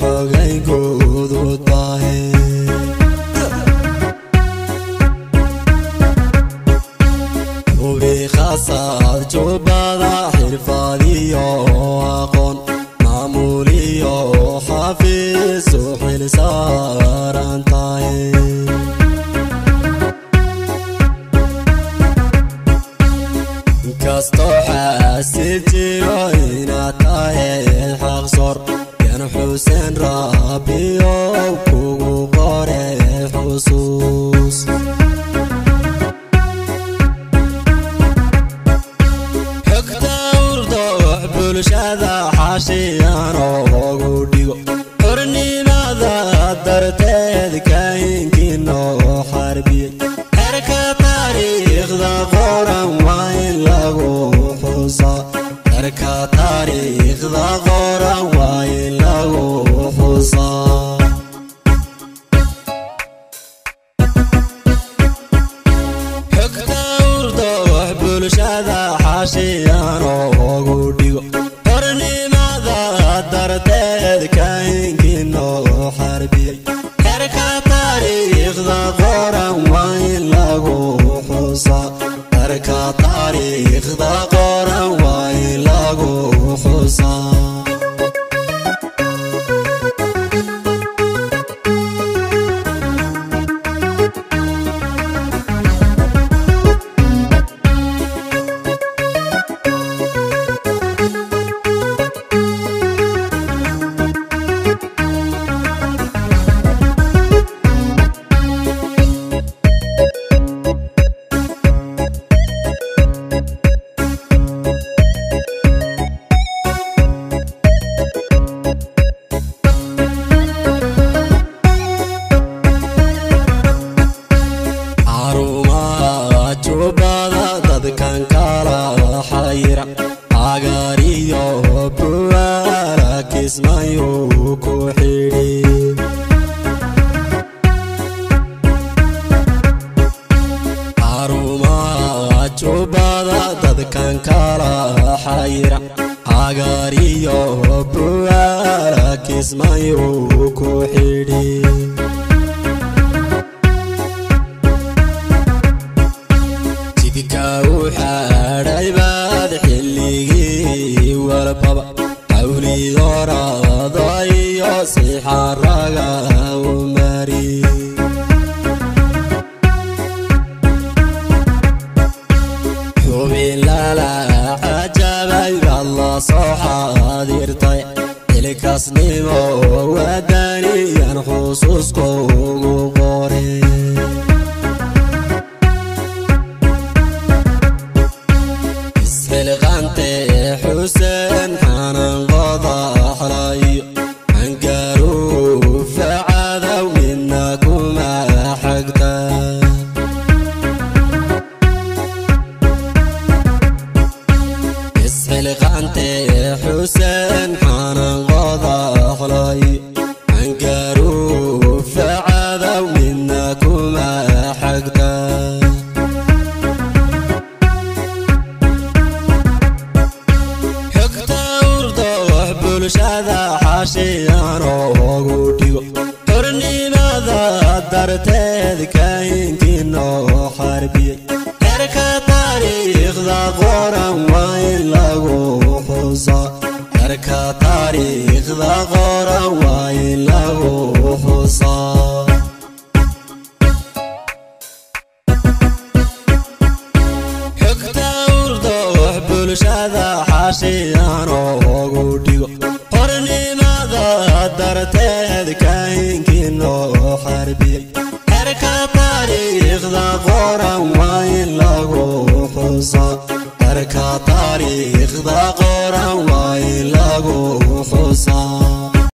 حقي قود وطاهي وبخاصة جبادة حرفادي وأقون معمولي وحافظ وحل ساران طاهي كاستو حاسيتي وإنا طاهي الحق صور كان حسين ربي وكوكو قاري حصوص bulshada xashiyaan oo dhigo xornimada darteed kaynkiino xarbiyay harka taariikhda qoran waa in lagu xusaa harka taariikhda qoran waa in lagu xusaa xogta urdo bulshada xashiyaan oo dhigo darteed kaynkiino xarbiyay harka taariikhda qoran waa in lagu xusaa harka taariikhda qoran waa in lagu xusaa dadkan kala xayira agaariyo buwaara kismayo ku xidhi arumaa jubada dadkan kala xayira agaariyo buwaara kismayo ku xidhi وحاري بعد حلقي والبابا حولي دورا ضاي يصيح الرقا وماري حبي لا عجبي الله صحا ديرتي الكسني وداني ينخصوصكو وقوري حسين حنان قضى حلاي عنقروا فعاذا ومنكم حقتا اسحل غانتي حسين حنان قضى حلاي عنقروا فعاذا ومنكم حقتا bulshada xashiyaan oo dhigo xornimada darteed kaynkiino xarbiyay harka taariikhda qoran waa in lagu xusaa harka taariikhda qoran waa in lagu xusaa xogta urdo bulshada xashiyaan oo dhigo darteed kaynkiino xarbiyay harka taariikhda qoran waa in lagu xusaa harka taariikhda qoran